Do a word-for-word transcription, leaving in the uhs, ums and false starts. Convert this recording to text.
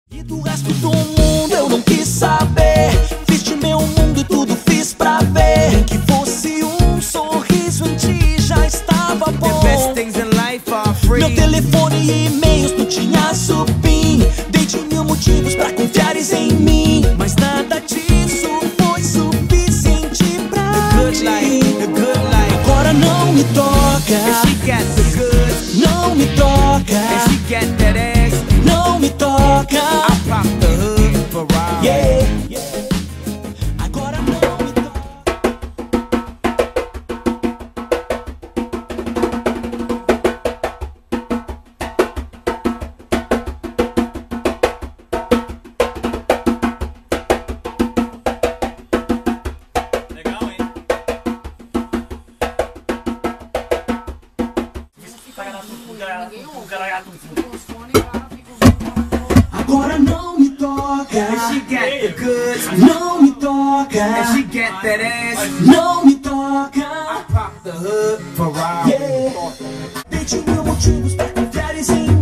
E do resto do mundo eu não quis saber. Fiz de meu mundo tudo, fiz pra ver. Que fosse um sorriso em ti já estava bom. Meu telefone e e-mails tu tinhas o PIN. Dei-te mil motivos pra confiares em mim, mas nada disso foi suficiente pra mim. Agora não me toca, não me toca, não me toca. Yeah, yeah. Agora não me toca. Legal, hein? Agora não me toca, não me toca, não me toca. Yeah. Dei-te mil motivos pra confiares em mim.